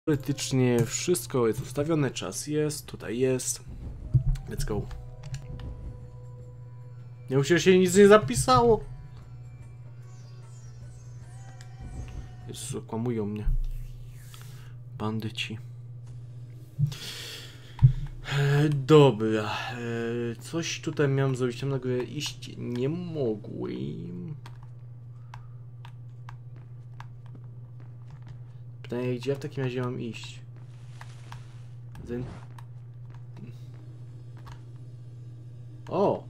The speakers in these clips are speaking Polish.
Teoretycznie wszystko jest ustawione, czas jest, tutaj jest. Let's go. Nie u się nic nie zapisało. Jezus, okłamują mnie. Bandyci. Dobra. Coś tutaj miałem zrobić, tam na górę iść nie mogłem. Pytanie, gdzie ja w takim razie mam iść? O!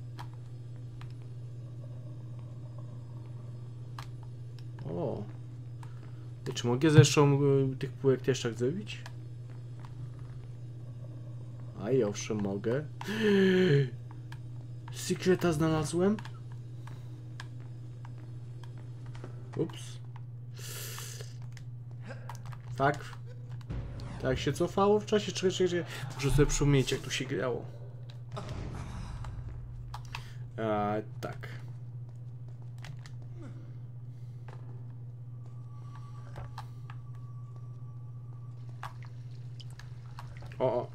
O! Czy mogę zresztą tych półek też tak zrobić? A i owszem, mogę. Sekreta znalazłem? Ups. Tak. Tak się cofało w czasie. Czekaj. Muszę sobie przypomnieć, jak tu się grało. Tak. O.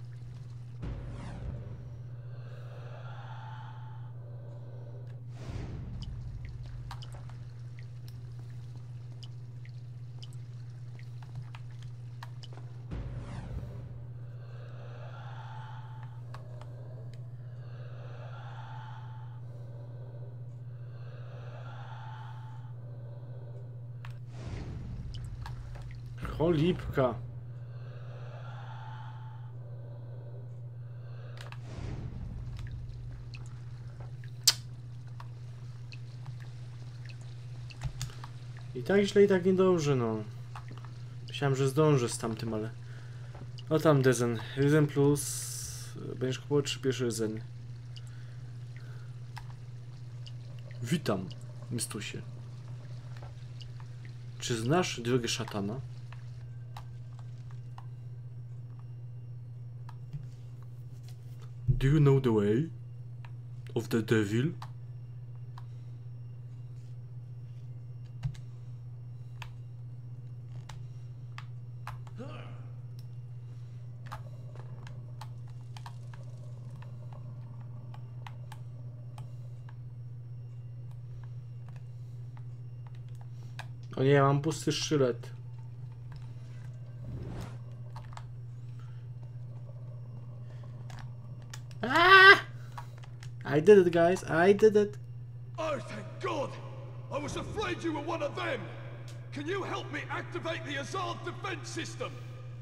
Cholipka. I tak źle, i tak niedobrze, no. Myślałem, że zdążę z tamtym, ale... No tam dezen. Ryzen plus... Będziesz kupował 3 pierwszy ryzen. Witam, mistusie. Czy znasz drogę szatana? Do you know the way of the devil? O nie, mam pusty sztylet. I did it, guys. I did it. Oh, thank God! I was afraid you were one of them! Can you help me activate the Azad defense system?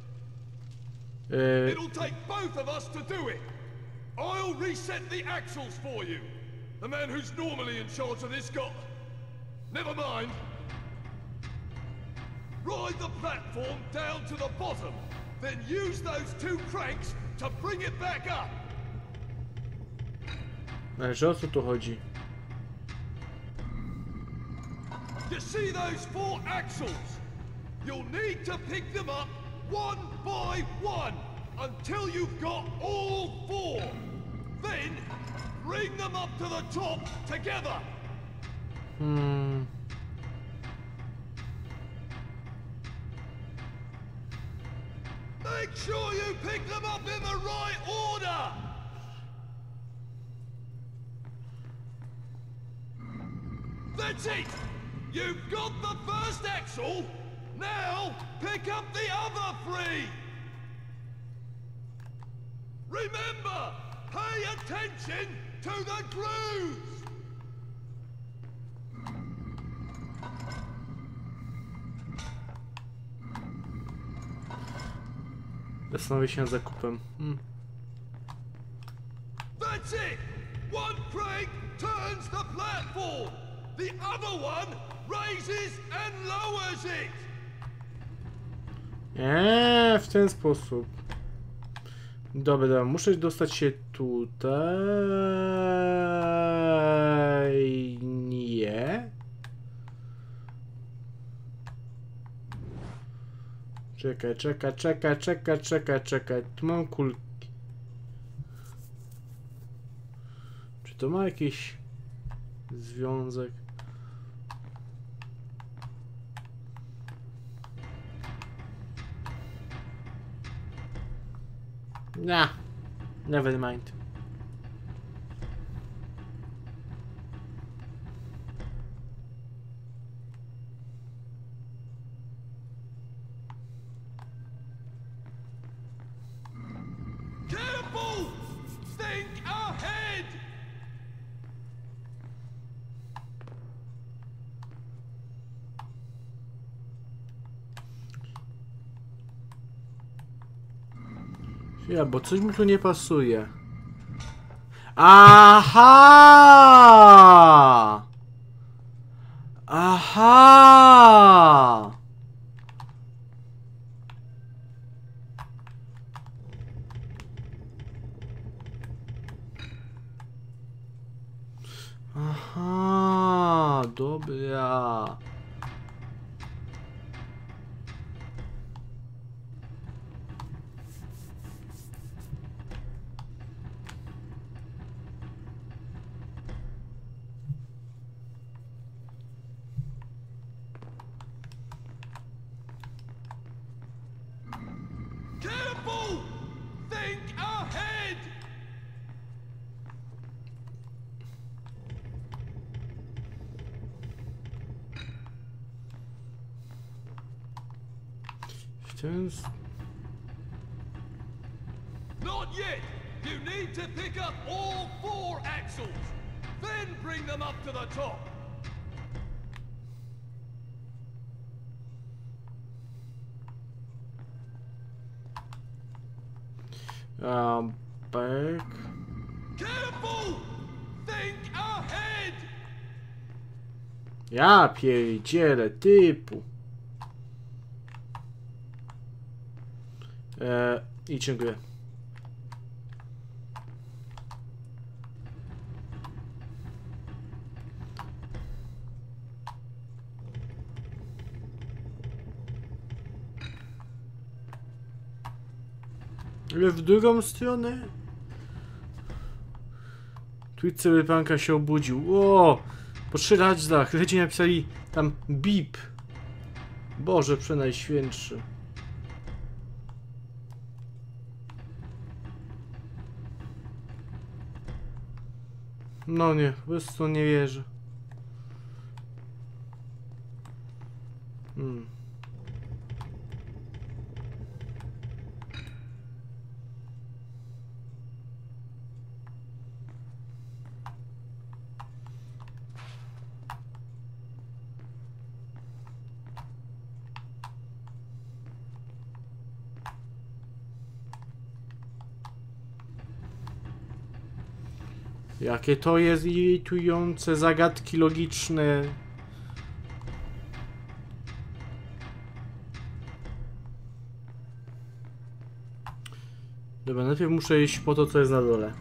It'll take both of us to do it! I'll reset the axles for you! The man who's normally in charge of this got... Never mind! Ride the platform down to the bottom, then use those 2 cranks to bring it back up! Że o co tu chodzi? You see those 4 axles? You'll need to pick them up one by one until you've got all 4. Then bring them up to the top together. Make sure you pick them up in the right order. That's it! You've got the first axle! Now, pick up the other 3! Remember, pay attention to the grooves! Zastanowię się nad zakupem. That's it! One crank turns the platform! The other one raises and lowers it! W ten sposób. Dobra, muszę dostać się tutaj. Nie. Czekaj. Tu mam kulki. Czy to ma jakiś związek? Nah, never mind. Careful! Think ahead! Ja, bo coś mi tu nie pasuje. Aha! Aha! Aha, dobra. Careful! Think ahead! Not yet! You need to pick up all 4 axles! Then bring them up to the top! Back. Careful! Think ahead! Ja pierdzielę, typu. I dziękuję. Ale w drugą stronę? Tweet Cyberpunka się obudził. O! Po 3 latach leci napisali tam bip. Boże, przenajświętszy. No nie, po prostu nie wierzę. Jakie to jest irytujące, zagadki logiczne. Dobra, najpierw muszę iść po to, co jest na dole.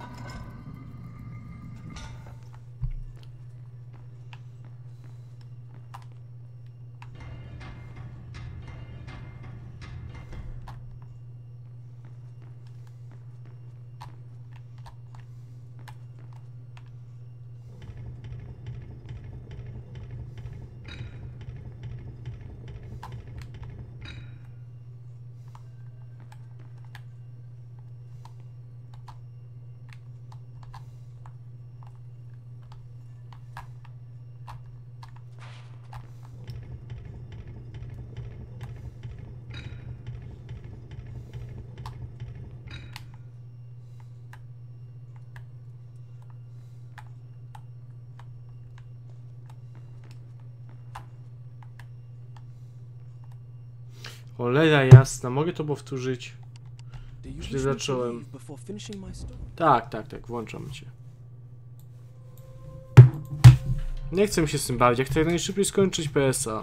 Cholera jasna, mogę to powtórzyć? Źle zacząłem. Tak, włączam cię. Nie chcę mi się z tym bawić, ja chcę jak najszybciej skończyć PSA.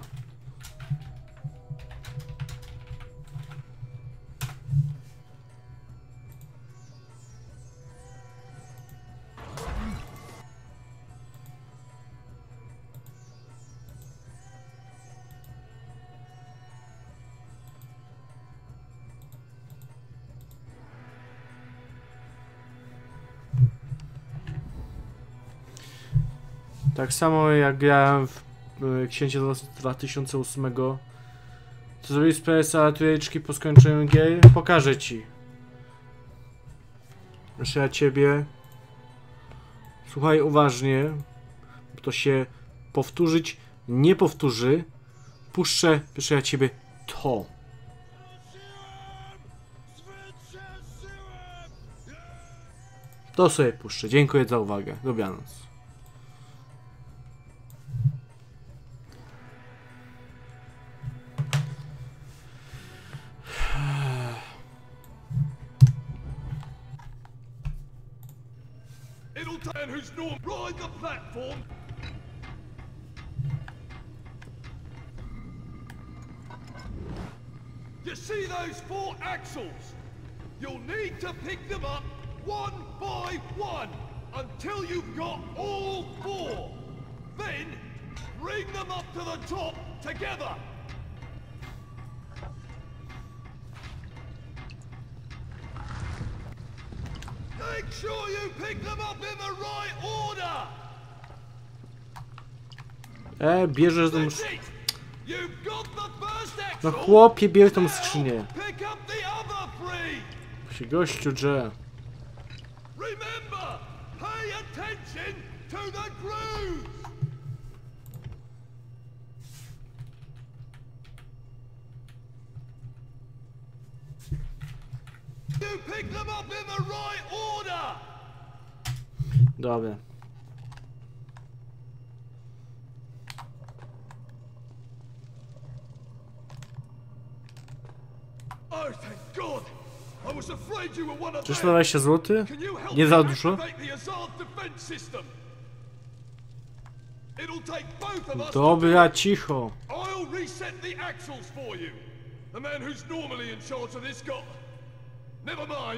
Tak samo jak grałem w Księcia 2008, co zrobić z PSA trójeczki po skończeniu gier, pokażę ci. Proszę ja ciebie. Słuchaj uważnie. Bo to się powtórzyć nie powtórzy. Puszczę, proszę ja ciebie, to. To sobie puszczę. Dziękuję za uwagę. Dobranoc. It'll turn who's norm. Ride the platform. You see those 4 axles? You'll need to pick them up one by one until you've got all 4. Then bring them up to the top together. Make sure you pick them up in the right order. Bierzesz tą... That's it. You've got the first No axle. chłopie, bierz tą skrzynię. Pick up the other 3. Się gościu drze. Remember, pay attention to the grooves. You pick them up in the right order. Dobra. Oh, thank God. I was afraid you were one of Czyż to them. 20 zł? Can you help Nie me za dużo? activate the Azad defense system? It'll take both of us to Dobra, cicho. I'll reset the axles for you. The man who's normally in charge of this got... Never mind.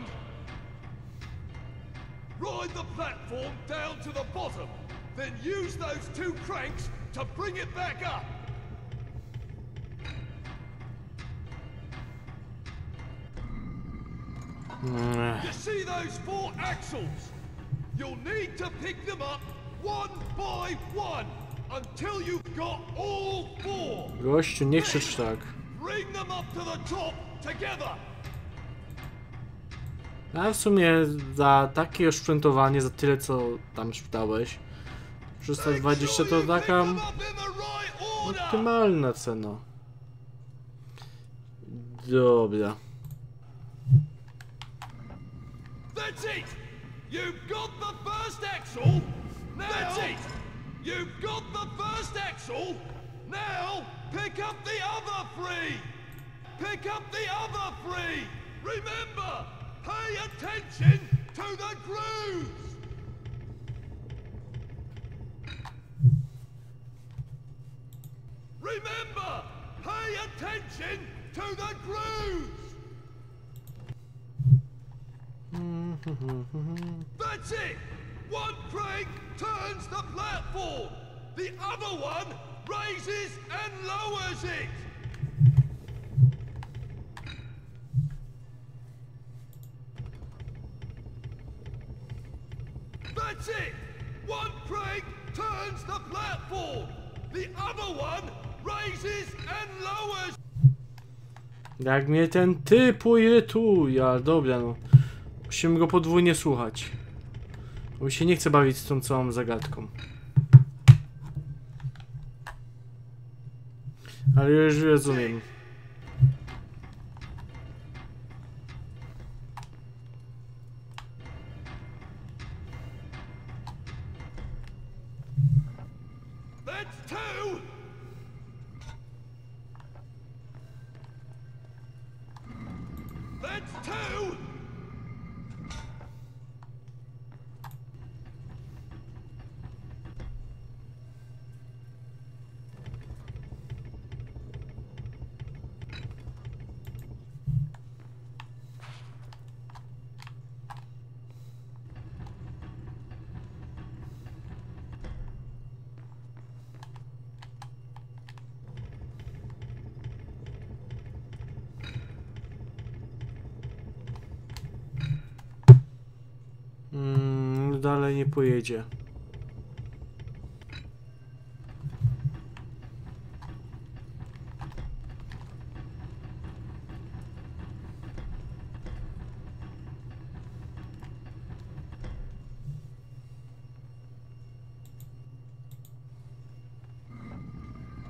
Ride the platform down to the bottom. Then use those 2 cranks to bring it back up. You see those 4 axles? You'll need to pick them up one by one until you've got all 4. Gościu, nie krzycz tak. Bring them up to the top together. A w sumie za takie oszczętowanie, za tyle co tam szptałeś, 320 to taka optymalna cena. Dobra. That's it! You've got the first axle! Now... That's it! You've got the first axle! Now, pick up the other 3! Pick up the other 3! Remember, pay attention to the grooves! Remember, pay attention to the grooves! That's it! One crank turns the platform. The other one raises and lowers it. That's it! One crank turns the platform. The other one raises and lowers. Jak mnie ten typu irytuje, ale dobra no. Musimy go podwójnie słuchać. Bo mi się nie chce bawić z tą całą zagadką. Ale już rozumiem. That's 2. That's 2. Dalej nie pojedzie.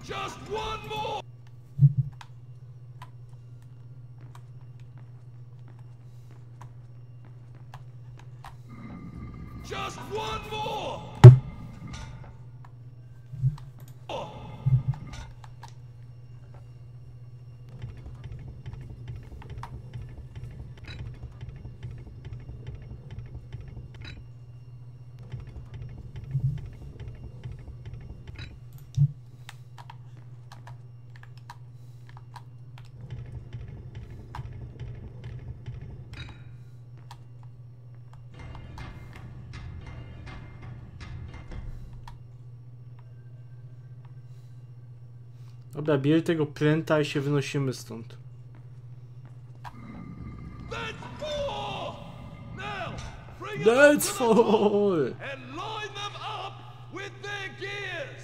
Just one more! Just one more! Dobra, bierz tego pręta i się wynosimy stąd. That's four! And line them up with their gears!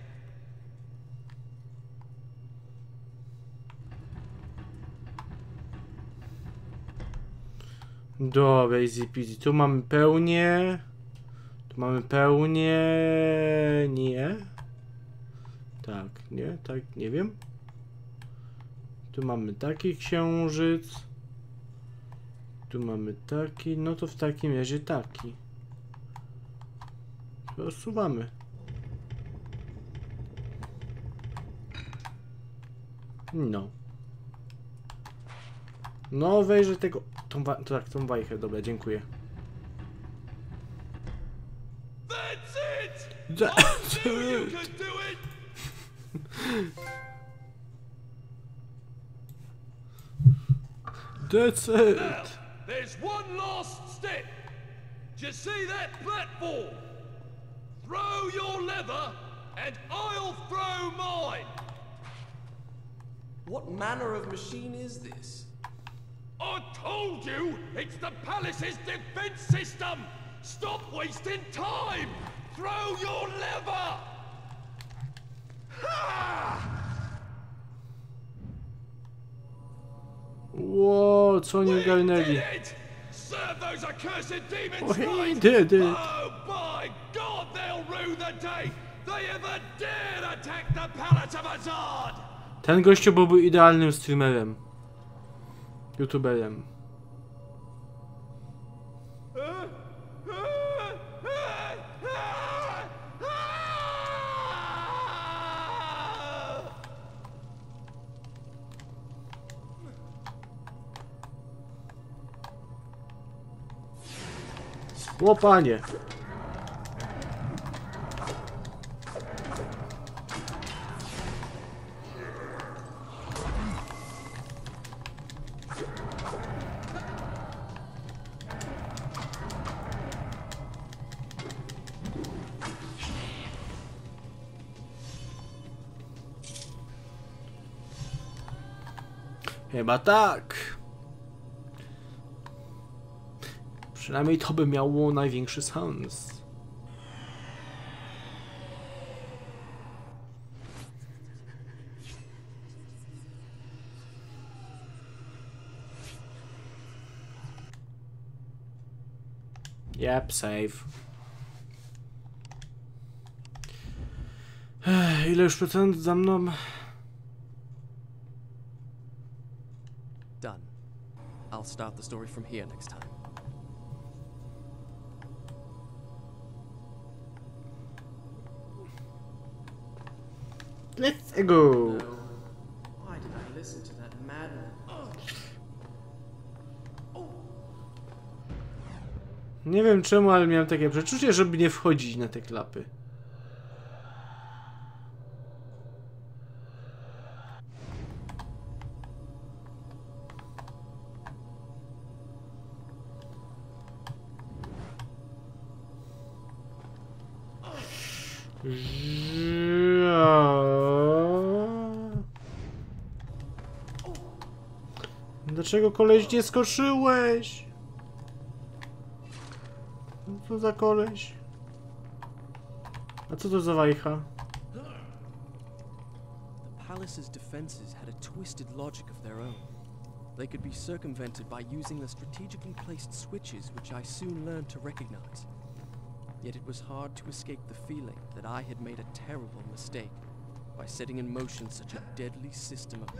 Dobra, easy peasy. Tu mamy pełnię. Tu mamy pełnię. Nie. Tak, nie, tak, nie wiem. Tu mamy taki księżyc. Tu mamy taki, no to w takim razie taki. Rozsuwamy. No. No, wejrzę tego... tą wajchę, dobra, dziękuję. That's it! That's it! Now, there's one last step. Do you see that platform? Throw your lever, and I'll throw mine. What manner of machine is this? I told you, it's the palace's defense system. Stop wasting time. Throw your lever. Ha! Ło, co oni ogarnęli? Serve those accursed demons Oh, he right! did it. Oh, by God, they'll rue the day they ever dared attack the palace of Azad! Ten gościu byłby idealnym streamerem. YouTuberem. O panie! Chyba tak. Przynajmniej to by miało największy sens. Yep, save. Ile już procent za mną? Done. I'll start the story from here next time. Let's go. No. Why did I listen to that madman? Nie wiem czemu, ale miałem takie przeczucie, żeby nie wchodzić na te klapy. Dlaczego koleś nie skoczyłeś? Co za koleś? A co to za wajcha? The palace's defenses had a twisted logic of their own. They could be circumvented by using the strategically placed switches, which I soon learned to recognize. Yet it was hard to escape the feeling that I had made a terrible mistake. by setting in motion such a deadly system of...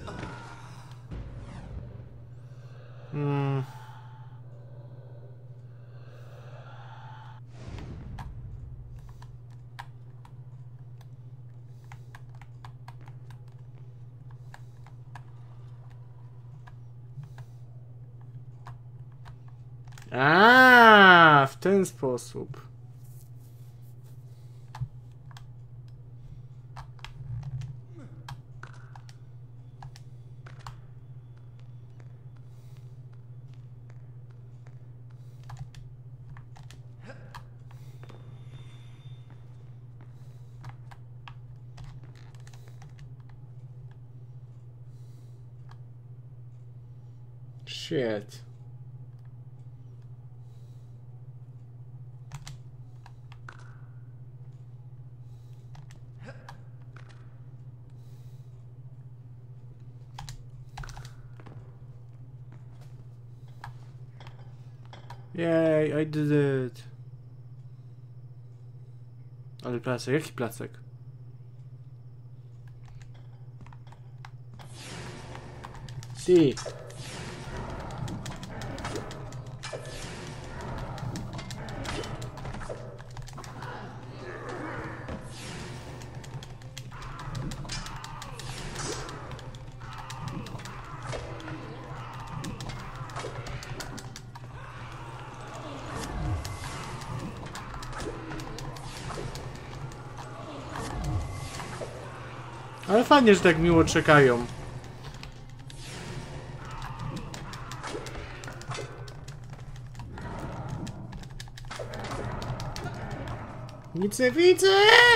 A, w ten sposób. Shit. Yay, I did it. Ale placek, jaki placek? Si. Ale fajnie, że tak miło czekają. Nic nie widzę!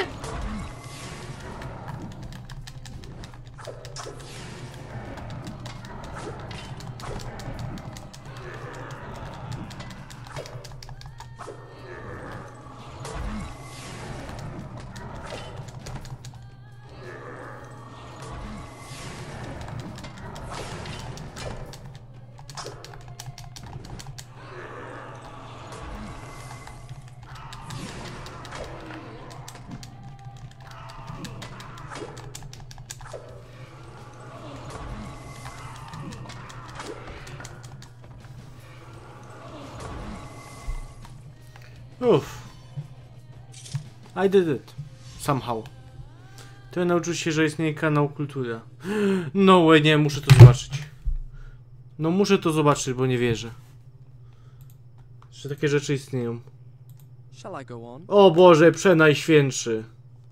Uff. I did it. Somehow. To ja nauczył się, że istnieje kanał Kultura. No nie, muszę to zobaczyć. No muszę to zobaczyć, bo nie wierzę. Że takie rzeczy istnieją. Shall I go on? O Boże, przenajświętszy.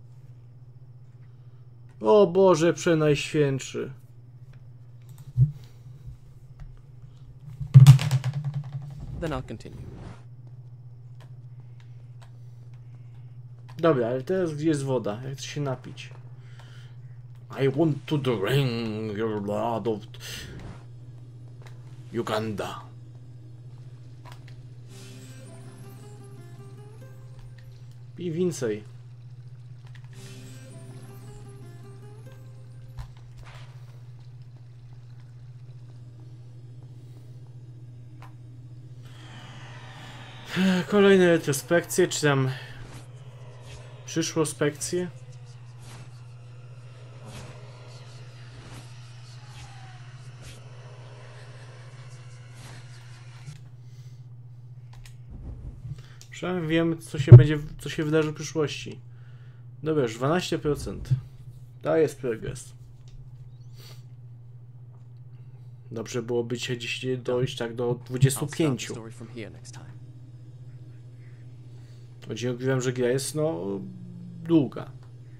O Boże, przenajświętszy. Then I'll continue. Dobra, ale teraz gdzie jest woda? Jak chcę się napić? I want to drink your blood of Uganda. Pij więcej. Kolejne retrospekcje, czy tam przyszłospekcje? Przynajmniej wiem, co się wydarzy w przyszłości. Dobra, już 12%. To jest progres. Dobrze byłoby dziś dojść tak do 25. Wiem, że gra jest długa.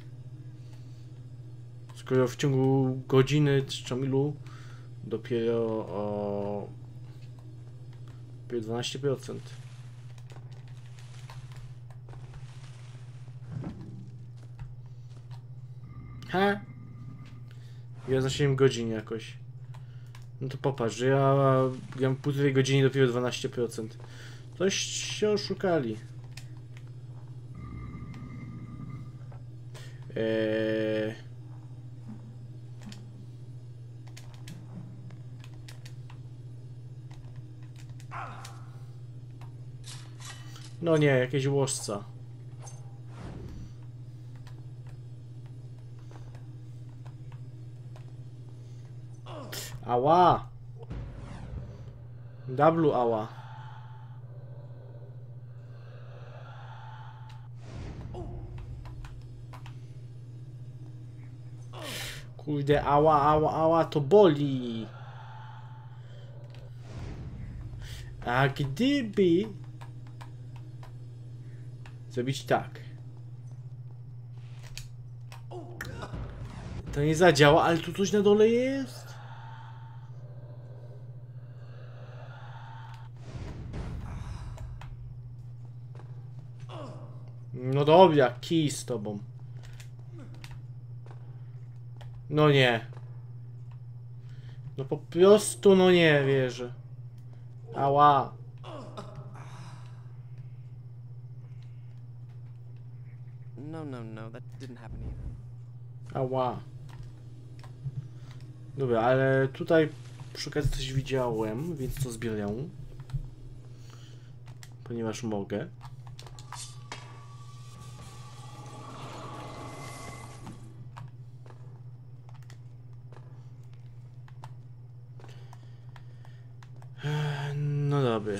Skoro w ciągu godziny czy ilu dopiero o 12%. Ha? Ja za 7 godzin jakoś. No to popatrz, że ja gram półtorej godziny dopiero 12%. Coś się oszukali. No nie, jakieś łożca. Ała! Double ała. Kurde, ała, ała, ała, to boli. A gdyby zrobić tak. To nie zadziała, ale tu coś na dole jest. No dobra, kij z tobą. No nie. No po prostu no nie wierzę. Ała. No, that didn't happen either. Ała. Dobra, ale tutaj przy okazji coś widziałem, więc to zbieram. Ponieważ mogę. No dobra.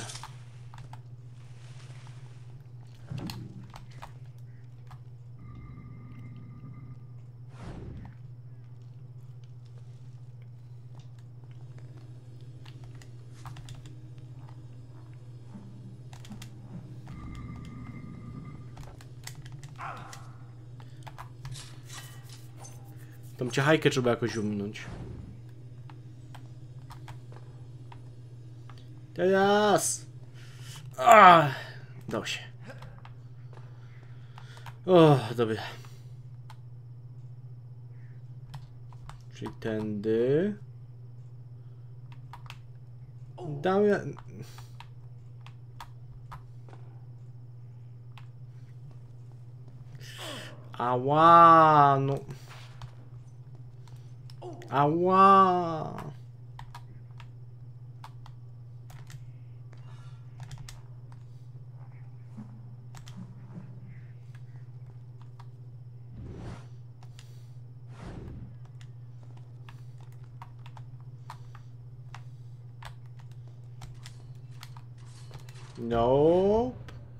Tą ciachajkę trzeba jakoś umknąć. Teraz! Dało się. O, dobra. Czyli tędy. Damy... Ała, no... Ała! Nope.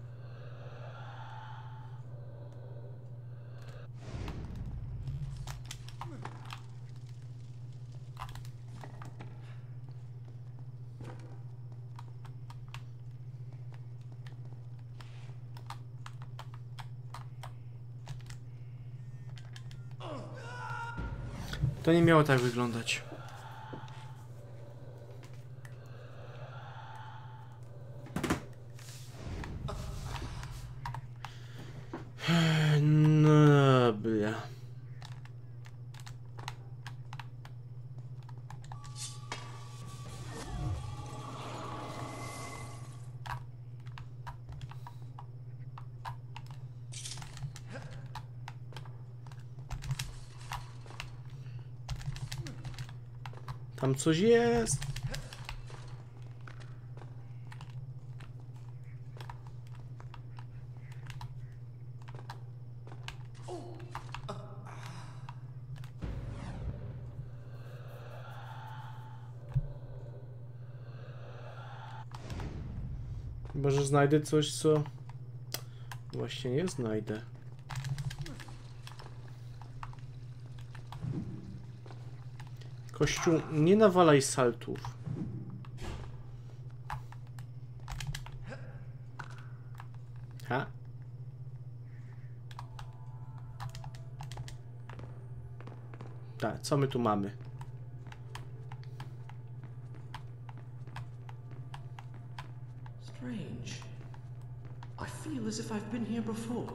To nie miało tak wyglądać. No dobra. Tam coś jest. Chyba że znajdę coś, co... Właśnie nie znajdę. Kościół, nie nawalaj saltów. Ha? Tak, co my tu mamy? Strange. I feel as if I've been here before.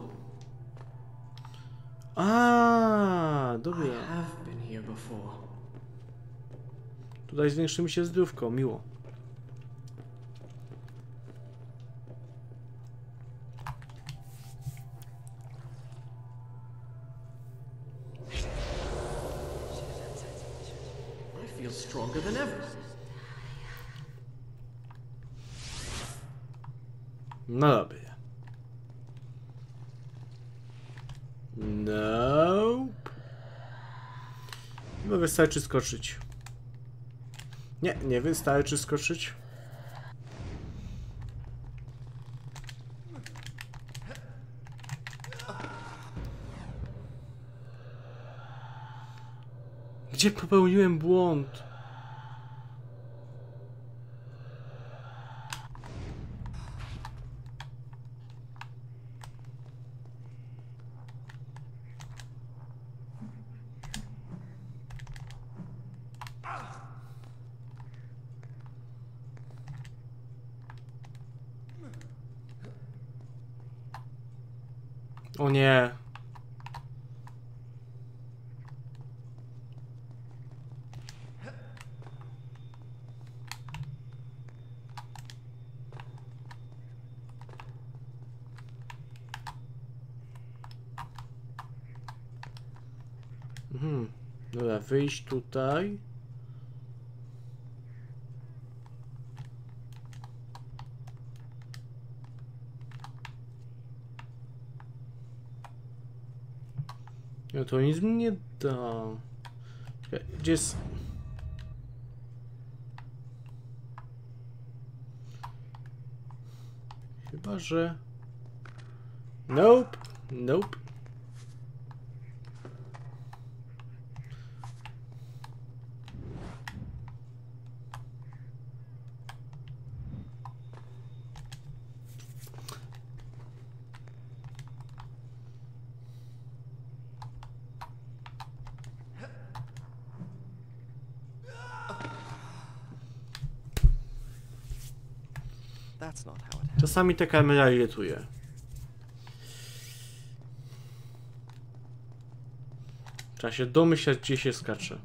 A, dobra. I have been here before. Tutaj zwiększymy się zdrówko, miło. I feel stronger than ever. No dobra. Nope. Chyba wystarczy skoczyć. Nie, nie wystarczy skoczyć. Gdzie popełniłem błąd? O nie. Dobra, wyjść tutaj. No to nic mi nie da. Czekaj, gdzie jest... Chyba, że... Nope. Nope. That's not how it happened. Czasami ta kamera irytuje. Trzeba się domyślać, gdzie się skacze.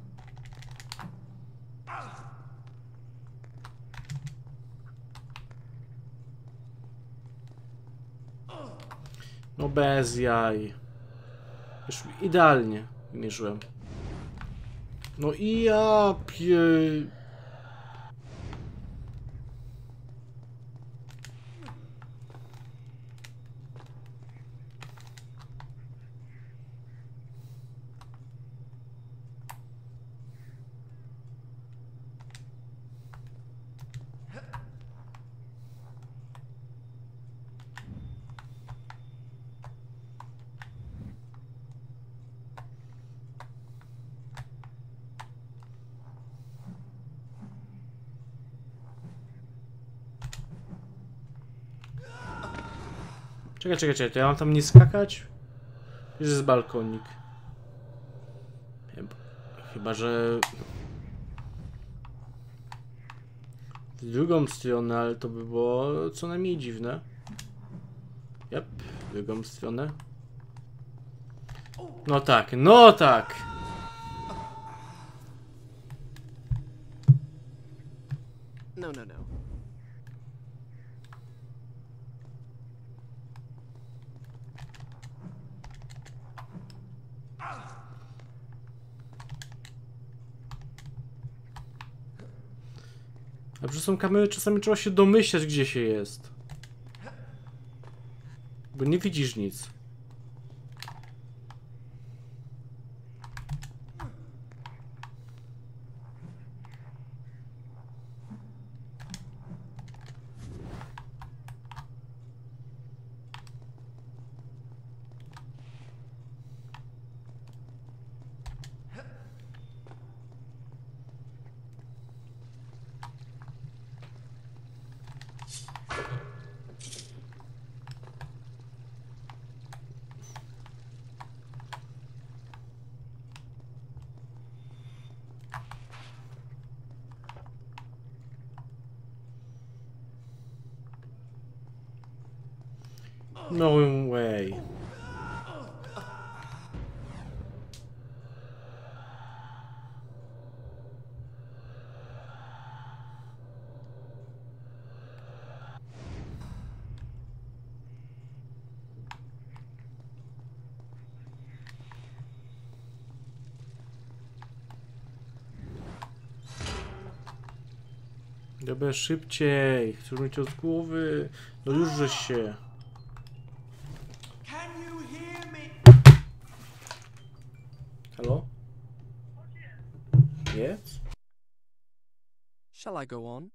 No bez jaj. Już idealnie mierzyłem. No i ja Czekaj, to ja mam tam nie skakać? Jest balkonik. Chyba, że... W drugą stronę, ale to by było co najmniej dziwne. Jep, w drugą stronę. No tak, no tak! No. A przy są kamery, czasami trzeba się domyślać, gdzie się jest. Bo nie widzisz nic. No way. Dobra, szybciej. Chcesz mieć od głowy. No już żeś się. Halo? Jest? Shall I go on?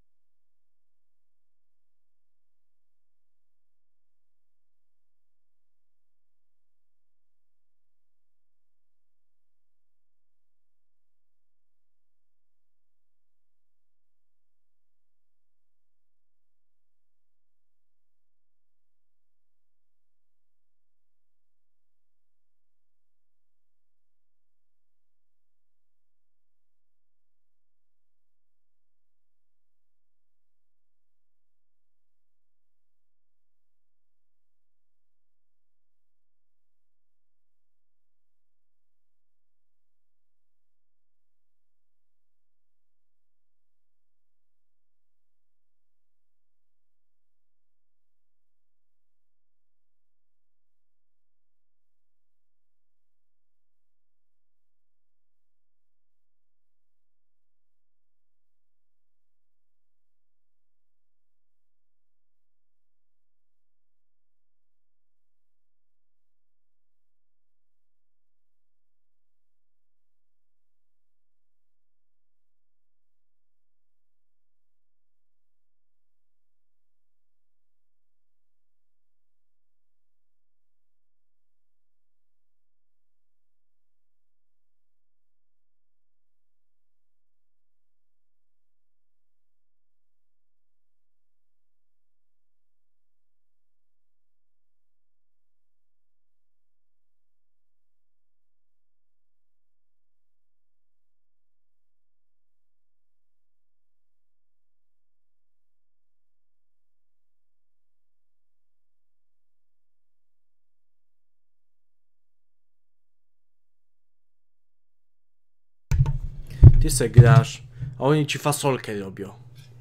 Ty se grasz, a oni ci fasolkę robią.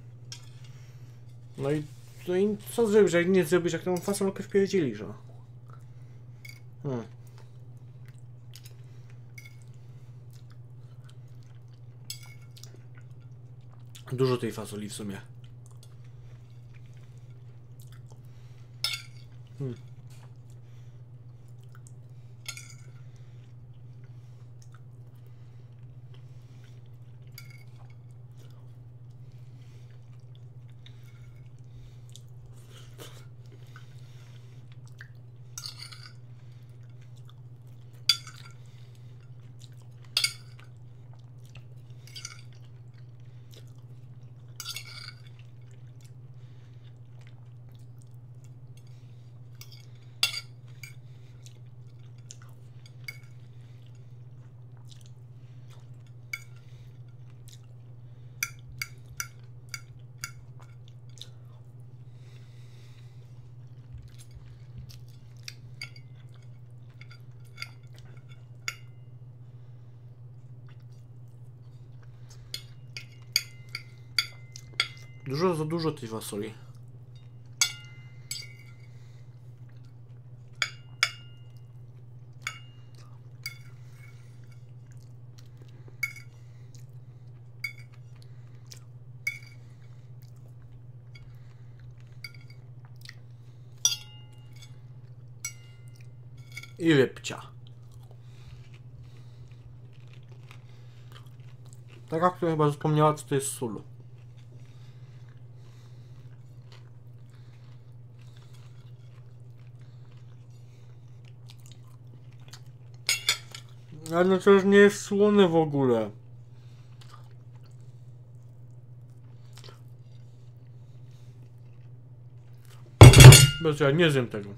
No i co zrobisz, jak nie zrobisz, jak tą fasolkę wpierdzielisz, no? Dużo tej fasoli w sumie. Za dużo tej fasoli. I rybcia. Taka, która chyba zapomniała, co to jest sól. Ale no to już nie jest słone w ogóle. Bez ja nie zjem tego.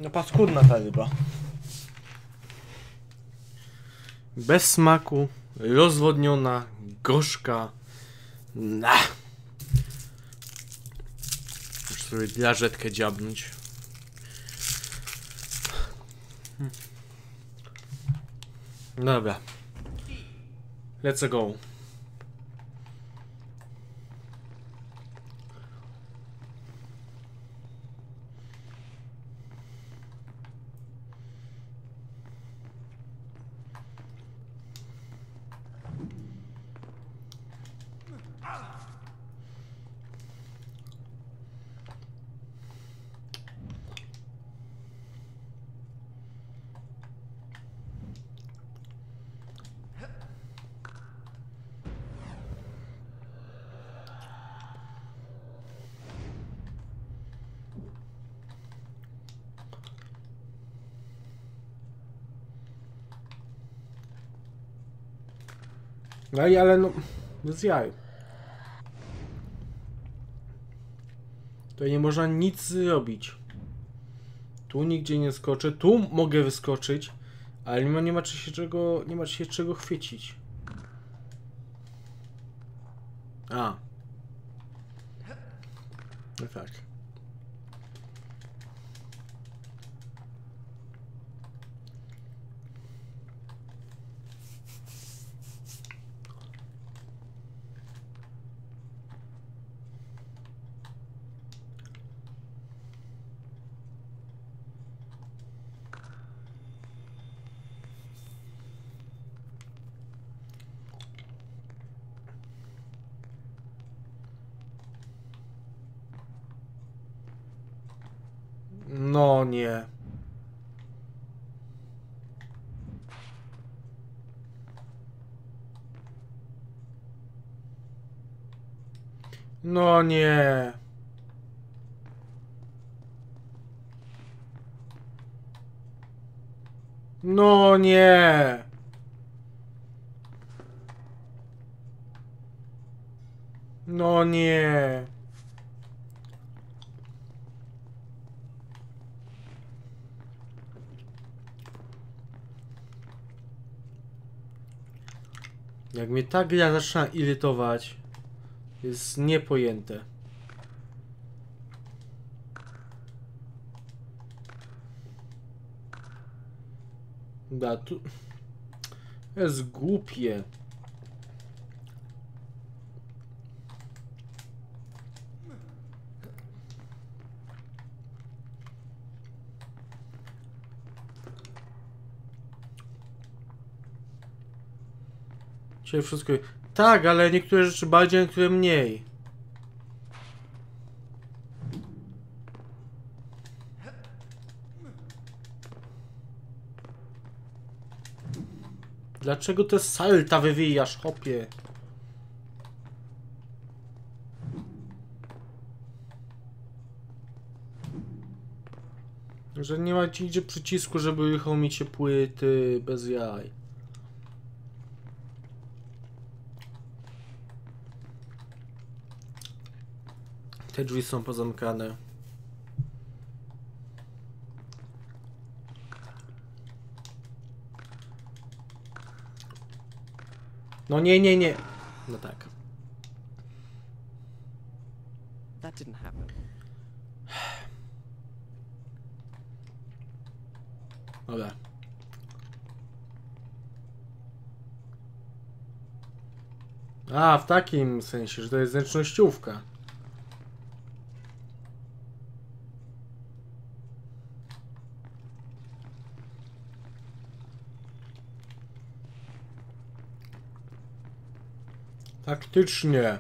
No paskudna ta ryba. Bez smaku, rozwodniona, gorzka. Muszę sobie drażetkę dziabnąć. Dobra. Let's go. No i ale no, bez jaj. To nie można nic zrobić. Tu nigdzie nie skoczę. Tu mogę wyskoczyć, ale nie ma się czego chwycić. A. No tak. No nie. No nie. No nie. No nie. Jak mnie ta gra zaczyna irytować, jest niepojęte. Da, tu jest głupie. Dzisiaj wszystko... Tak, ale niektóre rzeczy bardziej, a niektóre mniej. Dlaczego te salta wywijasz, hopie? Że nie ma ci nigdzie przycisku, żeby uruchomić się płyty bez jaj. Te drzwi są pozamykane. No nie, nie, nie. No tak. That didn't happen. Dobra. A, w takim sensie, że to jest zręcznościówka. Faktycznie.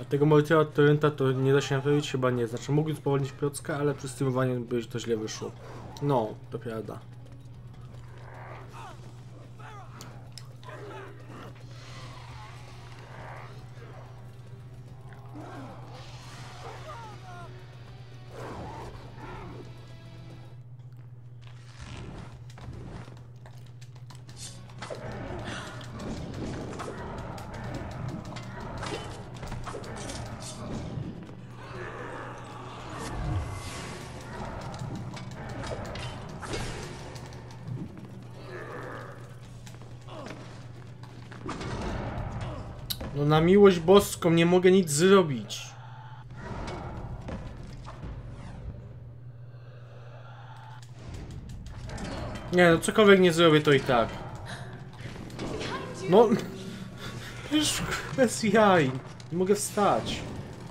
A tego Mortiera Torrenta to nie da się naprawić? Chyba nie. Znaczy mógł spowolnić klocka, ale przy stymowaniu by to źle wyszło. No, to prawda. No na miłość boską, nie mogę nic zrobić. Nie no, cokolwiek nie zrobię to i tak. No... Przecież bez jaj. Nie mogę wstać.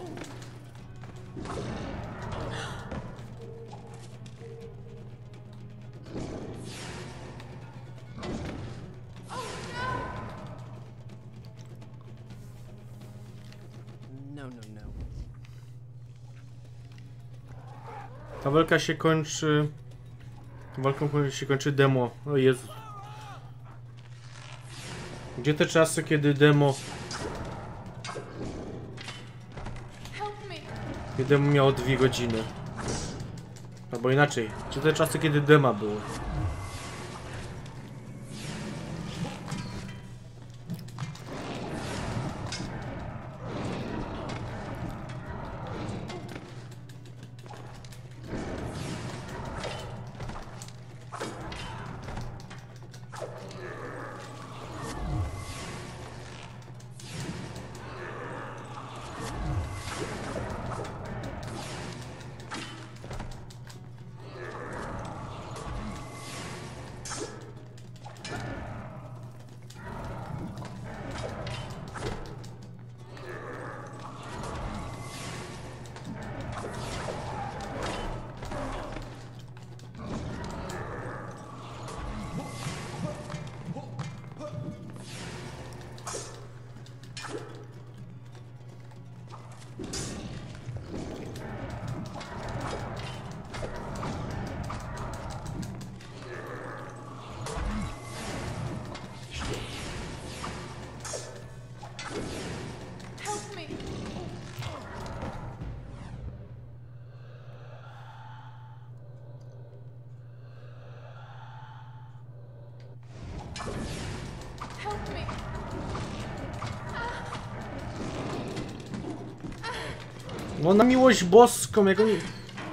Ta walka się kończy... Walką się kończy demo. O Jezu. Gdzie te czasy, kiedy demo... Kiedy demo miało 2 godziny? Albo inaczej. Gdzie te czasy, kiedy dema było? No na miłość boską, jak oni...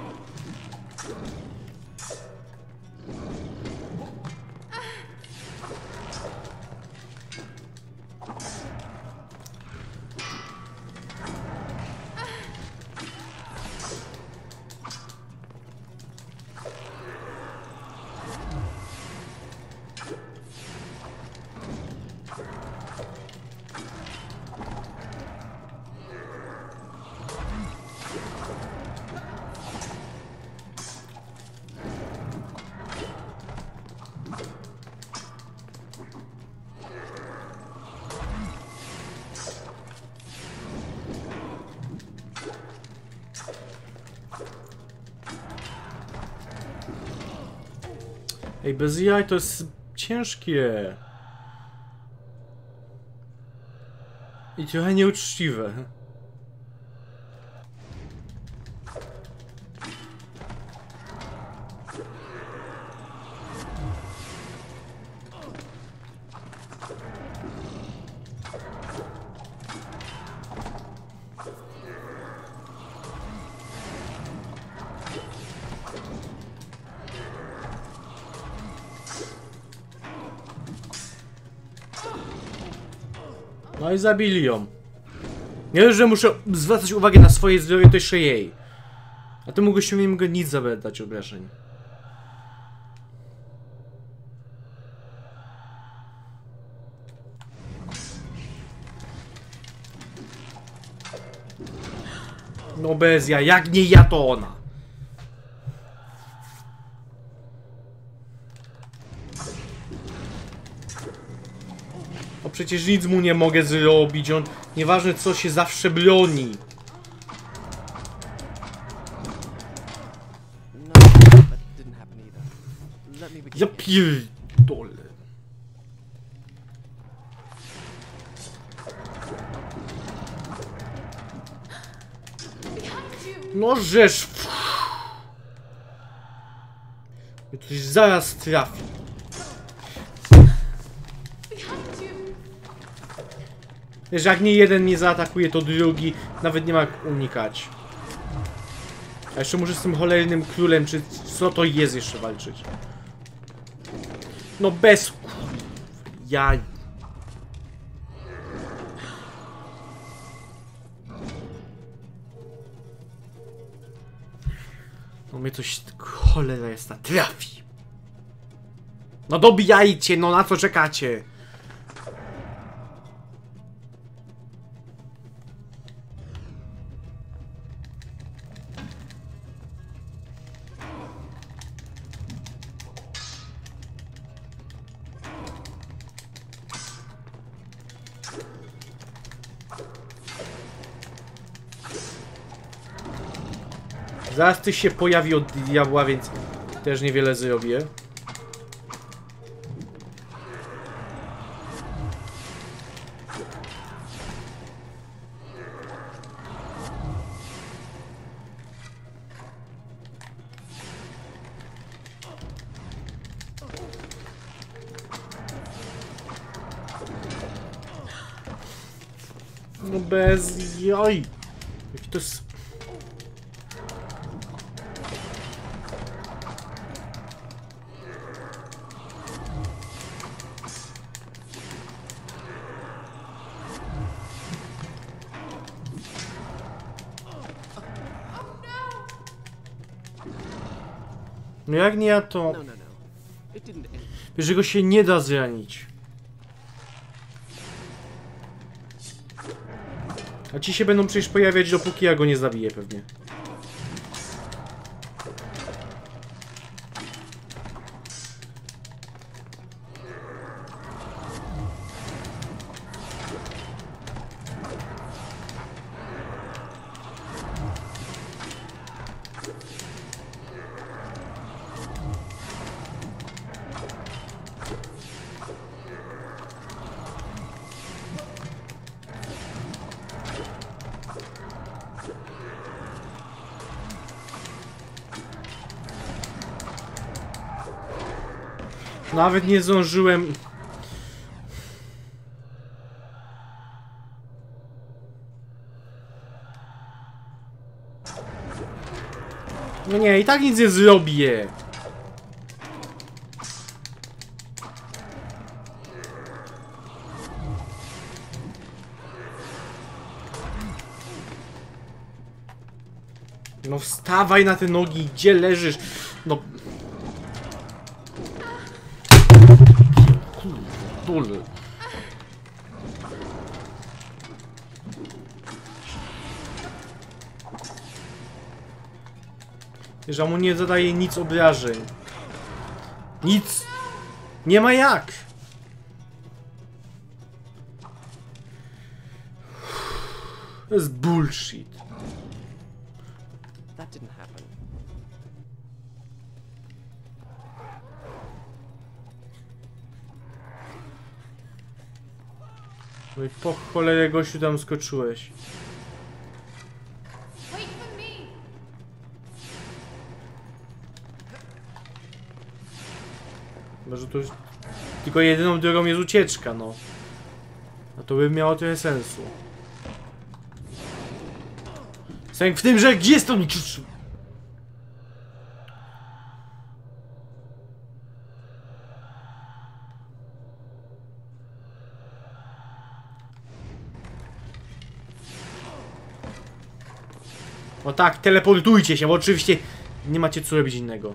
Ej, bez jaj to jest ciężkie. I trochę nieuczciwe. No i zabili ją. Nie dość, że muszę zwracać uwagę na swoje zdrowie, to jeszcze jej. A temu gościowi nie mogę nic zadać obrażeń. No bez ja, jak nie ja, to ona. przecież nic mu nie mogę zrobić, on nieważne co się zawsze broni. No, that didn't happen either. Let me begin. Ja pierdolę. No żeż. Mnie coś zaraz trafi. Wiesz, jak nie jeden mnie zaatakuje, to drugi nawet nie ma jak unikać. A jeszcze muszę z tym cholernym królem, czy co to jest jeszcze walczyć. No bez jaj. No mnie coś cholera jest trafi. No dobijajcie, no na co czekacie? Zaraz ty się pojawi od diabła, więc też niewiele zrobię. No bez jaj. Jaki to jest... No jak nie ja to... No. It didn't end. Wiesz, że go się nie da zranić. A ci się będą przecież pojawiać, dopóki ja go nie zabiję pewnie. Nawet nie zdążyłem. No nie, i tak nic nie zrobię. No wstawaj na te nogi, gdzie leżysz? No... Kurde. Że mu nie zadaje nic obrażeń. Nic. Nie ma jak. To jest bullshit. That didn't happen. No i po cholerę gościu tam skoczyłeś. Wait for me. Może to już... Tylko jedyną drogą jest ucieczka, no. A to by miało trochę sensu. Sęk w tym, że gdzie jest to... O tak, teleportujcie się, bo oczywiście nie macie co robić innego.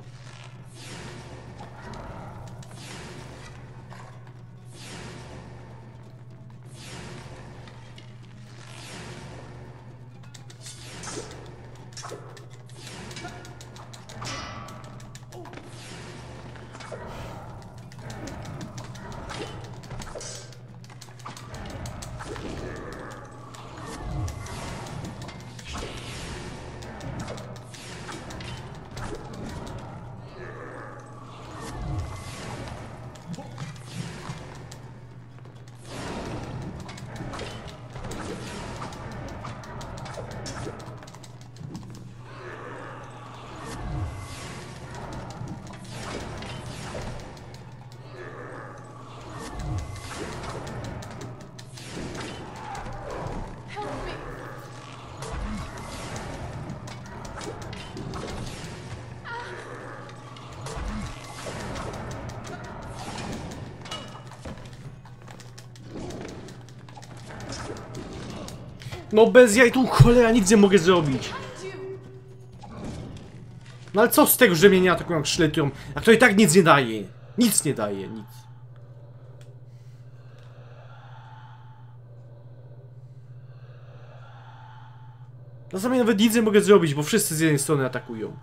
No bez jaj, tu cholera, nic nie mogę zrobić. No ale co z tego, że mnie nie atakują jak szletują? Jak to i tak nic nie daje. Nic nie daje, nic. Na samej nawet nic nie mogę zrobić, bo wszyscy z jednej strony atakują.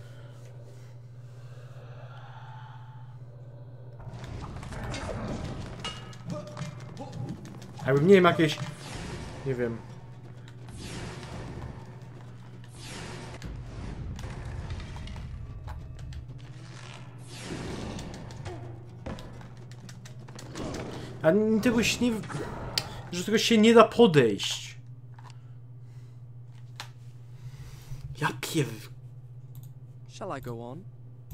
Jakbym nie wiem, jakieś... Nie wiem... A tego się nie... Że tego się nie da podejść. Ja piew... Shall I go on?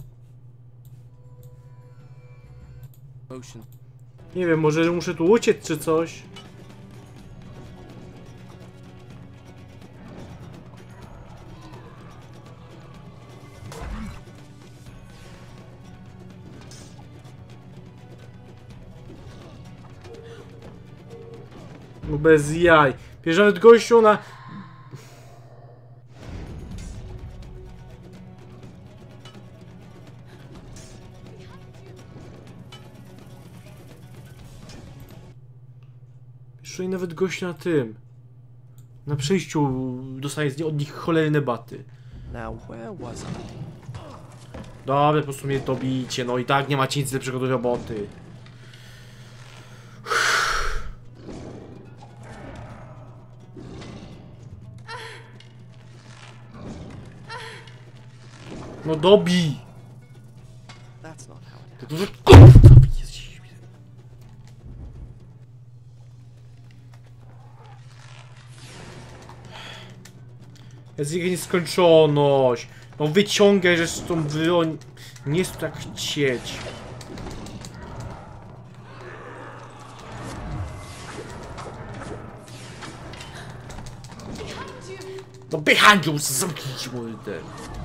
Ocean. Nie wiem, może muszę tu uciec czy coś? No bez jaj. Wiesz, nawet gościu na... Wiesz, nawet gościu na tym... Na przejściu dostaje od nich cholerne baty. Now where was I? Dobra, po prostu mnie dobicie, no i tak nie macie nic lepszego do roboty. No dobij! That's not how it Ty dużo... Kurwa, jesteś... Jest ich nieskończoność. No wyciągaj, że z tą broń... Nie jest tu tak chcieć. No behind you, zamknij się, mordę.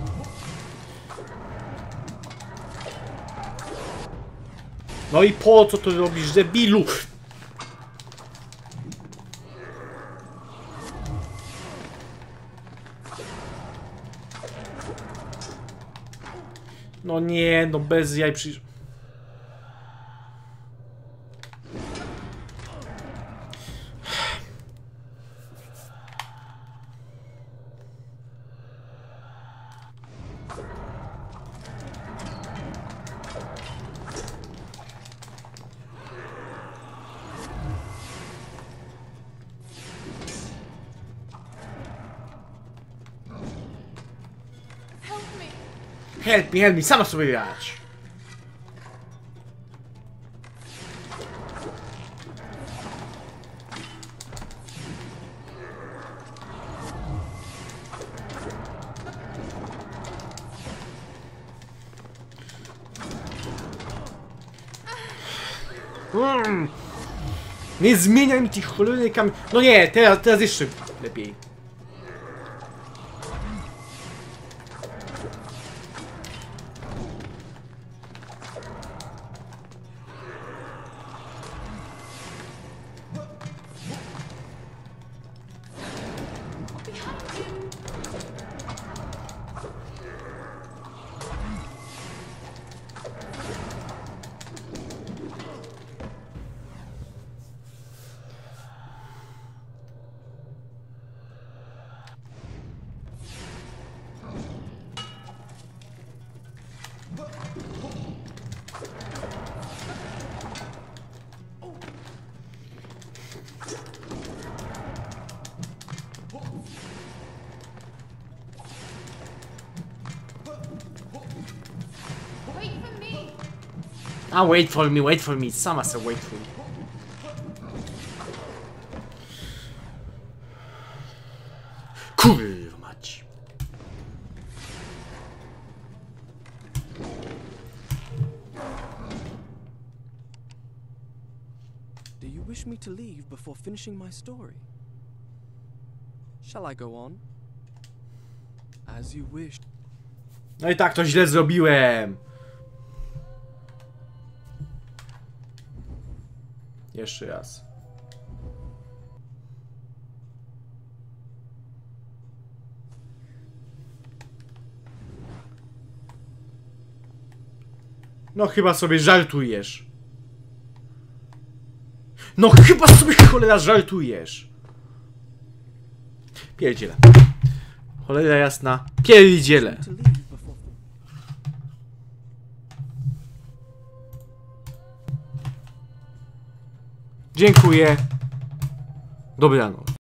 No i po co to robisz, debilu? No nie, no bez jaj przyjrz... Help me, sama sobie grać. Nie zmieniaj mi tych cholernych kamieni. No nie, teraz jeszcze lepiej. Ah, wait for me, sama se wait for me. Kurwa mać. Do you wish me to leave before finishing my story? Shall I go on? As you wish. No i tak to źle zrobiłem. Jeszcze raz. No chyba sobie żartujesz. No chyba sobie cholera żartujesz. Pierdziele. Cholera jasna. Pierdziele. To leave before... Dziękuję. Dobranoc.